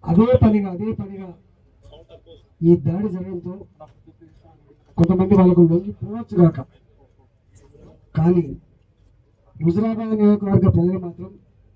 అదే పనిగా ఈ దాడి జరగడంతో కొంతమంది వాళ్ళకు లొంగిపోవచ్చుగాక, కానీ హుజురాబాద్ నియోజకవర్గ ప్రజలు మాత్రం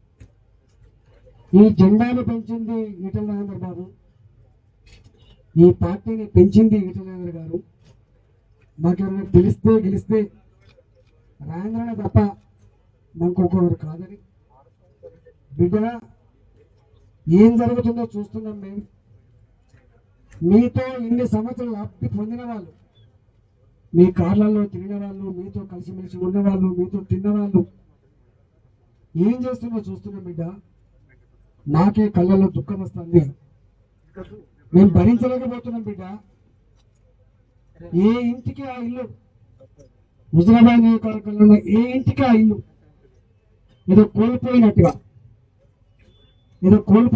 ఈ జెండాను పెంచింది ఈటెల రాజేందర్ బాబు, ఈ పార్టీని పెంచింది ఈటెల రాజేందర్ గారు. మాకేమైనా తెలిస్తే గెలిస్తే రాజేంద్రనే తప్ప మనకొకరు కాదని, బిడ్డ ఏం జరుగుతుందో చూస్తున్నాం మేము. మీతో ఇన్ని సంవత్సరాలు లబ్ధి పొందిన వాళ్ళు, మీ కార్లలో తిరిగిన వాళ్ళు, మీతో కలిసిమెలిసి ఉన్నవాళ్ళు, మీతో తిన్నవాళ్ళు ఏం చేస్తుందో చూస్తున్నాం బిడ్డ. నాకే కళ్ళలో దుఃఖం వస్తుంది, మేము భరించలేకపోతున్నాం బిడ్డ. ఏ ఇంటికి ఆ ఇల్లు, హుజురాబాద్ నియోజకవర్గంలో ఉన్న ఏ ఇంటికి ఆ ఇల్లు ఏదో కోల్పోయినట్టుగా ఏదో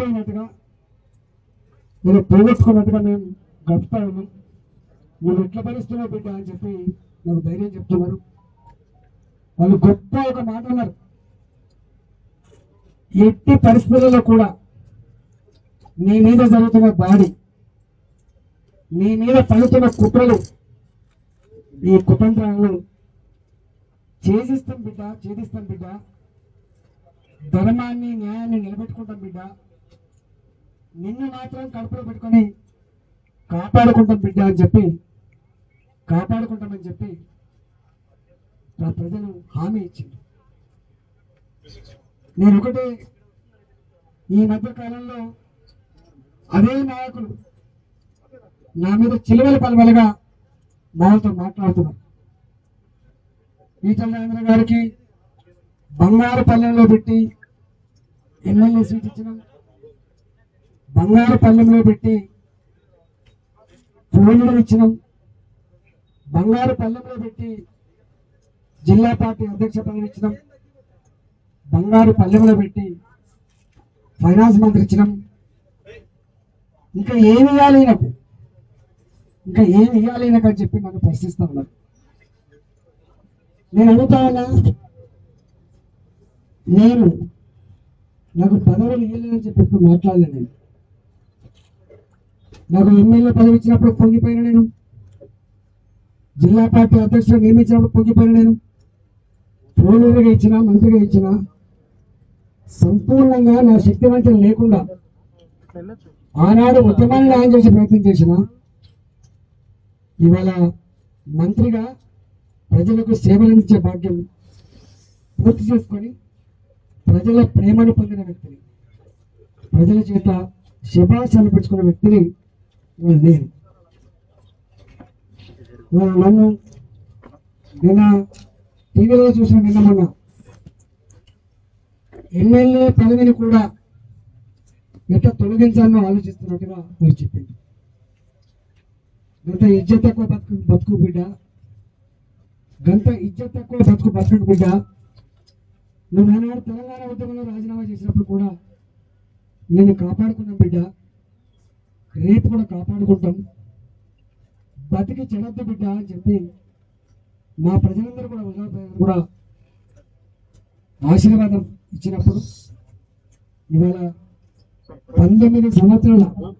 పోగొట్టుకున్నట్టుగా మేము గడుపుతా ఉన్నాం. నువ్వు ఎట్లా భరిస్తున్నావు బిడ్డ అని చెప్పి నాకు ధైర్యం చెప్తున్నారు. వాళ్ళు గొప్ప ఒక మాట అన్నారు, ఎట్టి పరిస్థితులలో కూడా నీ మీద జరుగుతున్న దాడి, నీ మీద పడుతున్న కుట్రలు, ఈ కుతంత్రాలను ఛేదిస్తాం బిడ్డ, ధర్మాన్ని న్యాయాన్ని నిలబెట్టుకుంటాం బిడ్డ, నిన్ను మాత్రం కడుపులో పెట్టుకొని కాపాడుకుంటామని చెప్పి ఆ ప్రజలు హామీ ఇచ్చింది. నేను ఒకటే, ఈ మధ్య కాలంలో అదే నాయకులు నా మీద చిలువల పలువలుగా వాళ్ళతో మాట్లాడుతున్నారు. ఈటెల రాజేంద్ర గారికి బంగారుపల్లెంలో పెట్టి ఎమ్మెల్యే సీట్ ఇచ్చినాం, బంగారుపల్లెంలో పెట్టి ఫోన్లు ఇచ్చినాం, బంగారుపల్లెంలో పెట్టి జిల్లా పార్టీ అధ్యక్ష పదవి ఇచ్చినాం, బంగారుపల్లెంలో పెట్టి ఫైనాన్స్ మంత్రి ఇచ్చినాం. ఇంకా ఏమి ఇవ్వాలి నాకు అని చెప్పి నన్ను ప్రశ్నిస్తా ఉన్నారు. నేను అడుగుతా ఉన్నా, నాకు పదవులు ఇవ్వలేదని చెప్పి మాట్లాడలే. నేను నాకు ఎమ్మెల్యే పదవి ఇచ్చినప్పుడు పొంగిపోయిన, నేను జిల్లా పార్టీ అధ్యక్షుడు నియమించినప్పుడు పొంగిపోయిన, నేను ప్రోనరుగా ఇచ్చిన, మంత్రిగా ఇచ్చిన, సంపూర్ణంగా నా శక్తి వంచన లేకుండా ఆనాడు ఉద్యమాన్ని న్యాయం చేసే ప్రయత్నం చేసిన, ఇవాళ మంత్రిగా ప్రజలకు సేవలందించే భాగ్యం పూర్తి చేసుకొని ప్రజల ప్రేమను పొందిన వ్యక్తిని, ప్రజల చేత శుభాష్ అనిపించుకున్న వ్యక్తిని నేను. నన్ను నిన్న టీవీలో చూసిన, మొన్న ఎమ్మెల్యే పదవిని కూడా ఎట్లా తొలగించాలని ఆలోచిస్తున్నట్టుగా మీరు చెప్పింది. గంత ఇజ్జత్ తక్కువ బతుకు బిడ్డ, బతుకు బిడ్డ. నువ్వు ఆనాడు తెలంగాణ ఉద్యమంలో రాజీనామా చేసినప్పుడు కూడా నేను కాపాడుకున్నాం బిడ్డ, రేపు కూడా కాపాడుకుంటాం. బతికి చెడద్దు బిడ్డ అని చెప్పి మా ప్రజలందరూ కూడా ఆశీర్వాదం ఇచ్చినప్పుడు, ఇవాళ 19 సంవత్సరాల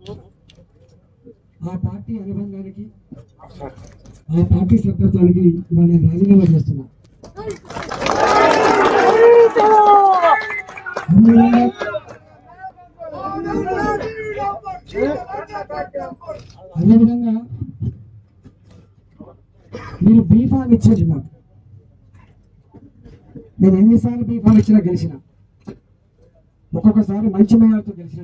ఆ పార్టీ అనుబంధానికి, ఆ పార్టీ సభ్యత్వానికి ఇవాళ నేను రాజీనామా చేస్తున్నా. అదేవిధంగా మీరు బీఫామ్ ఇచ్చేది నాకు, నేను ఎన్నిసార్లు బీఫామ్ ఇచ్చినా గెలిచిన, ఒక్కొక్కసారి మంచి మేయర్తో గెలిచిన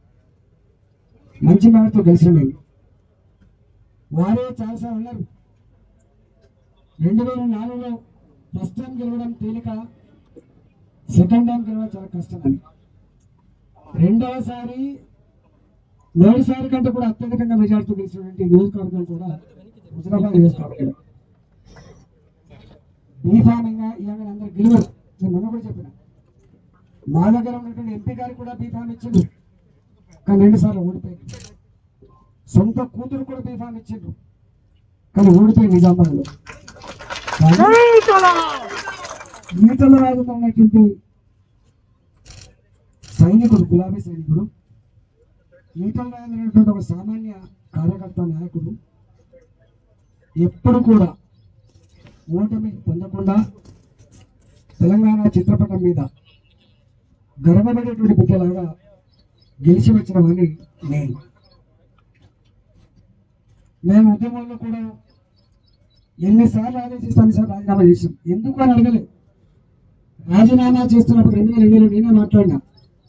నేను. వారే చాలాసార్లు అన్నారు 2004లో ఫస్ట్ టైం గెలవడం తేలిక, సెకండ్ టైం గెలవడం చాలా కష్టం అని. మూడోసారి కంటే కూడా అత్యధికంగా మెజార్టీ గెలిచినటువంటి నియోజకవర్గం కూడా హుజురాబాద్ నియోజకవర్గం. బీఫామింగా ఇవాళ అందరు గెలవరు. నేను మొన్న కూడా చెప్పిన, మా దగ్గర ఉన్నటువంటి ఎంపీ గారికి కూడా బీఫామ్ ఇచ్చిండు, కానీ 2 సార్లు ఓడిపోయింది. సొంత కూతురు కూడా బీఫామ్ ఇచ్చిండు, కానీ ఓడిపోయింది నిజామాబాద్లో. ఈటల రాజేందర్ అనేటువంటి సైనికుడు, గులాబీ సైనికుడు, ఈటల రాజేందర్ అనేటువంటి ఒక సామాన్య కార్యకర్త నాయకుడు ఎప్పుడు కూడా ఓటమి పొందకుండా తెలంగాణ చిత్రపటం మీద గర్వపడేటువంటి బిడ్డలాగా గెలిచి వచ్చిన వాడిని మేము ఉద్యమంలో కూడా ఎన్నిసార్లు ఆదేశిస్తాను సార్ రాజీనామా చేసాం. ఎందుకు అని అడగలేదు. రాజీనామా చేస్తున్నప్పుడు 2007లో నేనే మాట్లాడినా,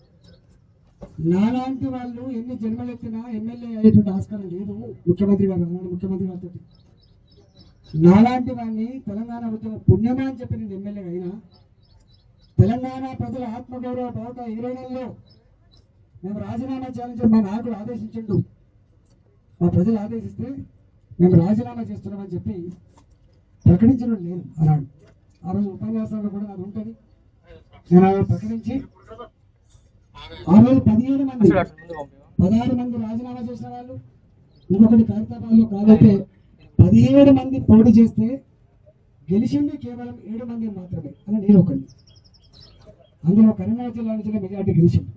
నాలాంటి వాళ్ళు ఎన్ని జన్మలెత్తినా ఎమ్మెల్యే అయ్యేటువంటి ఆస్కారం లేదు. ముఖ్యమంత్రి గారు అన్నాడు, ముఖ్యమంత్రి గారితో నాలాంటి వాడిని తెలంగాణ ఉద్యమం పుణ్యమా అని చెప్పి నేను ఎమ్మెల్యే అయినా తెలంగాణ ప్రజల ఆత్మగౌరవ బావుట 20 నెలల్లో మేము రాజీనామా చేయాలని మా నాయకుడు ఆదేశించండు, మా ప్రజలు ఆదేశిస్తే మేము రాజీనామా చేస్తున్నామని చెప్పి ప్రకటించడం నేను అన్నాడు. ఆ రోజు ఉపన్యాసంలో కూడా అది ఉంటుంది. నేను ఆ ప్రకటించి ఆ రోజు 16 మంది రాజీనామా చేసిన వాళ్ళు, ఇంకొకటి ఖైరతాబాద్లో కాదైతే 17 మంది పోటీ చేస్తే గెలిచింది కేవలం 7 మంది మాత్రమే అని నేను ఒకటి. అందులో కరీంనగర్ జిల్లా నుంచి మెజార్టీ గెలిచింది.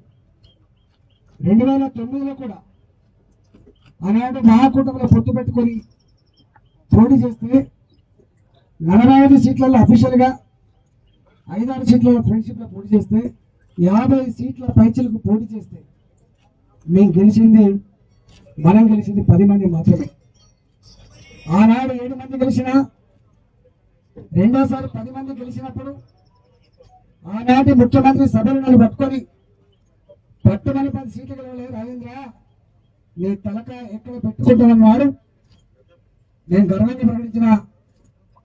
2009లో కూడా ఆనాడు మహాకూటమిలో పొత్తు పెట్టుకొని పోటీ చేస్తే 45 సీట్లలో అఫీషియల్గా 5-6 సీట్లలో ఫ్రెండ్షిప్లో పోటీ చేస్తే 50 సీట్ల పైచలకు పోటీ చేస్తే మనం గెలిచింది 10 మంది మాత్రమే. ఆనాడు 7 మంది గెలిచినా రెండోసారి 10 మంది గెలిచినప్పుడు ఆనాటి ముఖ్యమంత్రి సభలను పట్టుకొని పట్టుమని 10 సీట్లు గెలవలే రాజేంద్ర, నీ తలక ఎక్కడ పెట్టుకుంటామని వాడు నేను గర్వంగా ప్రకటించిన